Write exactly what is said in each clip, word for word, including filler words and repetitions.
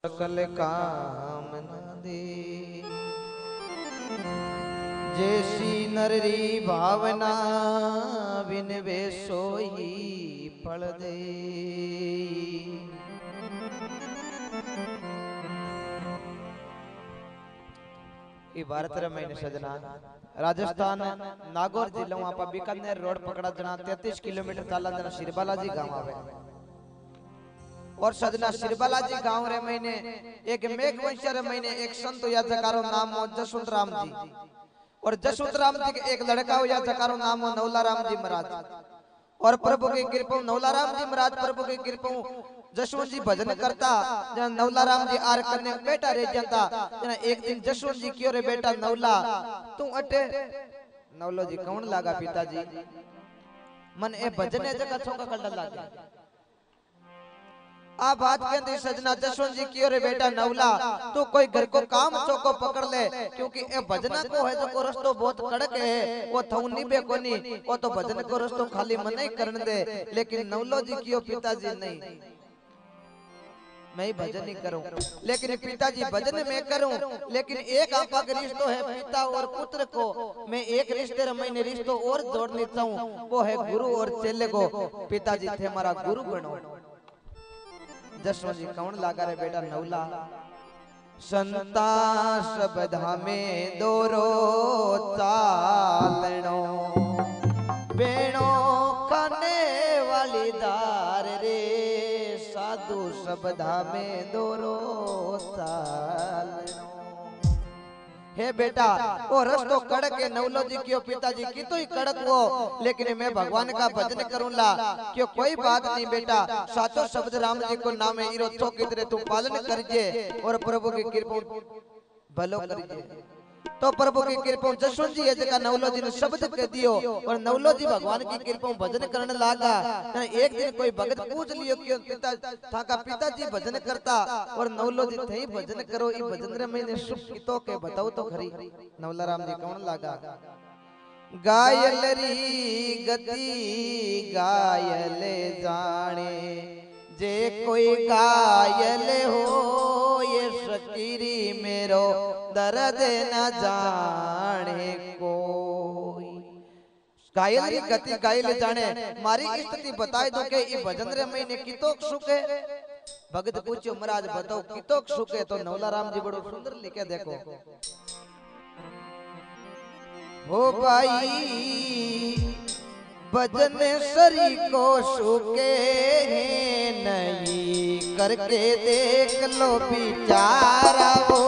सकल काम न दे। जैसी नररी भावना बिन वे सोई फल दे। भारत महीने सजना राजस्थान नागौर जिला वहां पर बीकानेर रोड पकड़ा जना तैतीस किलोमीटर चाला जना सिरबालाजी गांव आवे। और सजना सिरबालाजी गांव रे महीने एक मेघवंशर महीने एक संत या जकारो नाम हो जसवंत राम जी। और जसवंत राम जी के एक लड़का हो या जकारो नाम हो नवला राम जी महाराज। और प्रभु की कृपा नवला राम जी महाराज प्रभु की कृपा जसवंत जी भजन करता जना नवला राम जी आर करने बेटा रह जाता जना एक दिन जसवंत जी क्यों रे बेटा नवला तू अटे नवलो जी कौन लागा पिताजी मन ए भजन जगह छोका कल लागे। आ बात कहते सजना जसवंत जी क्यों रे बेटा नवला तू कोई घर को काम चौको पकड़ ले क्योंकि ए भजना को है जो को रस्तो बहुत कड़क है वो थऊ निबे कोनी वो तो भजन को रस्तो खाली मन ही करन दे। लेकिन नवलो जी क्यों पिताजी नहीं मैं भजन ही करूं लेकिन पिताजी भजन में करूं लेकिन एक आपा का रिश्तो है पिता और पुत्र को मैं एक रिश्ते मैंने रिश्तो और जोड़नी चाहूं वो है गुरु और चेले को। पिताजी थे हमारा गुरु बनो। जसवंत जी कौन लागा रे बेटा नवला संता शब्दा में दोरो चालनो बेणो खाने वाली दार रे साधु शब्दा में दोरो चालनो। हे बेटा वो रस्तो कड़क है नवलो जी क्यों पिताजी की तो ही कड़क वो लेकिन मैं भगवान का भजन करूंगा क्यों कोई बात नहीं बेटा साचो शब्द राम जी को नाम है इरो तो कितरे तू पालन करजे और प्रभु की कृपा भलो करजे। तो प्रभु की कृपा जसवंत जी जगह नवलो जी ने शब्द कह दियो और नवलो जी भगवान की कृपा भजन करने लागा। एक दिन कोई भगत पूछ लियो क्यों पिता था का पिताजी भजन करता और नवलो जी थे भजन करो ई भजन रे मैंने सुख तो के बताओ तो खरी। नवला राम जी कौन लागा गायल री गति गायल जाने जे कोई गायल हो ये शकीरी मेरो दर्द न जाने कोई। गायल री गति गायल जाने मारी स्थिति बताए दो के ई भजन रे महीने कितोक सुख है। भगत पूछो महाराज बताओ कितोक सुख है तो नवला राम जी बड़ो सुंदर लिखे देखो हो भाई भजन सरी को सुखे नहीं करके देख लो बिचारा वो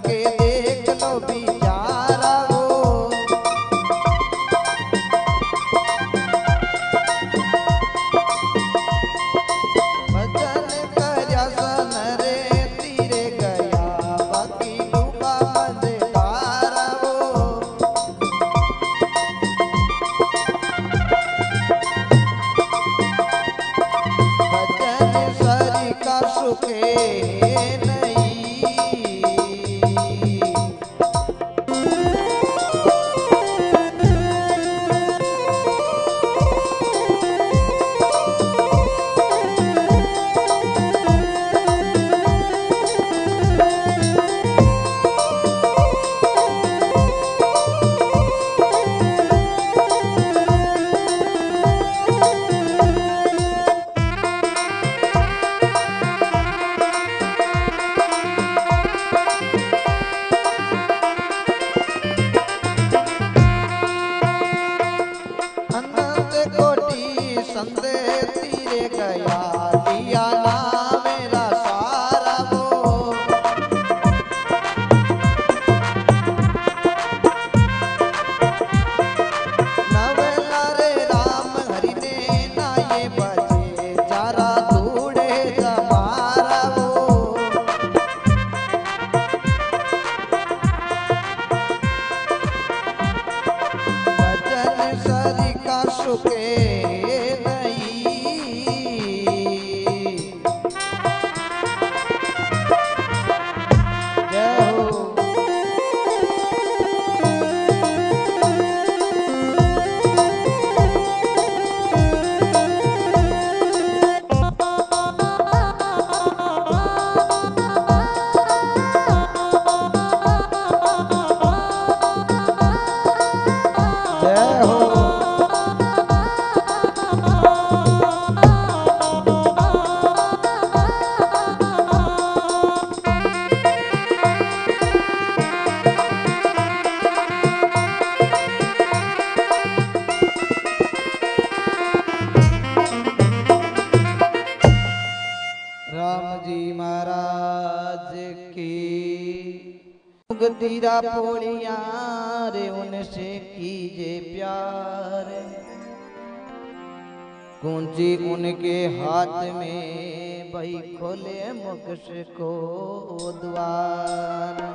करके देख लो बिचारा वो। भजन करया सन रे तीरे गया बाकी डूबा मझधारा वो। भजन सरी का सुखे संदे तीरे गया दिया ना मेरा सारा वो। नवला रे राम हरि ने ना ये बजे जारा धूड़े जमारा वो। भजन सरी का सुखे तीरा पोड़िया रे उनसे कीजे प्यार। कुंजी उनके हाथ में भाई खोले मोक्ष को द्वार।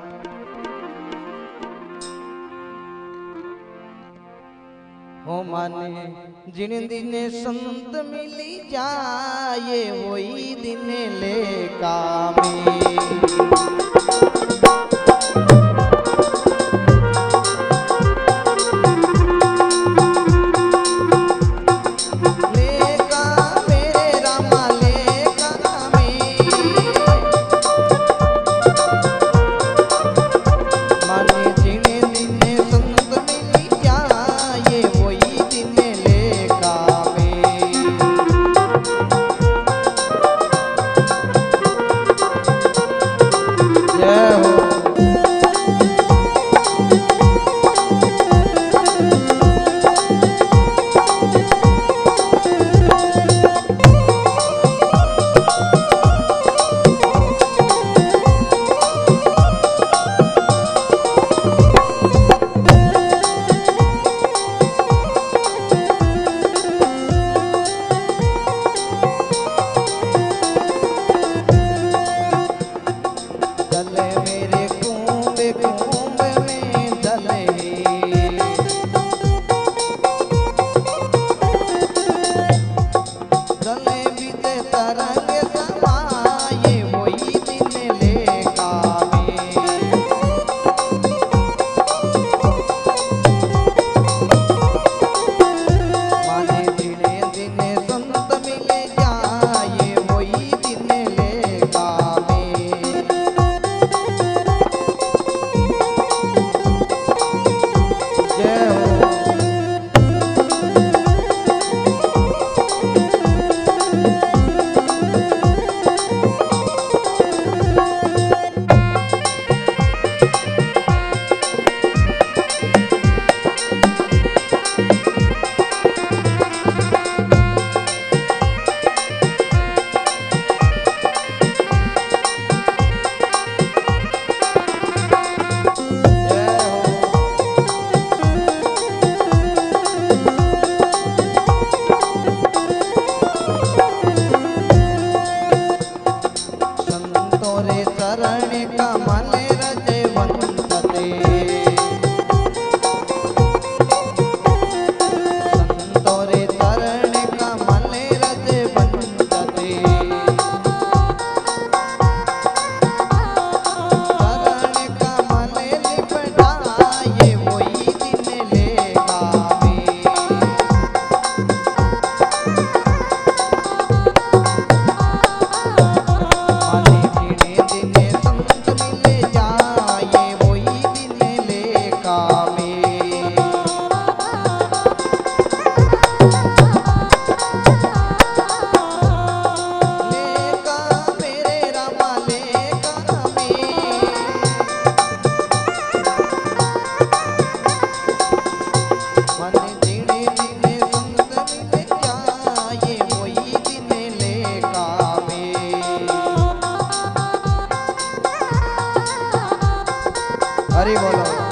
हो माने जिन दिन संत मिली जाए वही दिन ले कामे। गले हरि बोलो।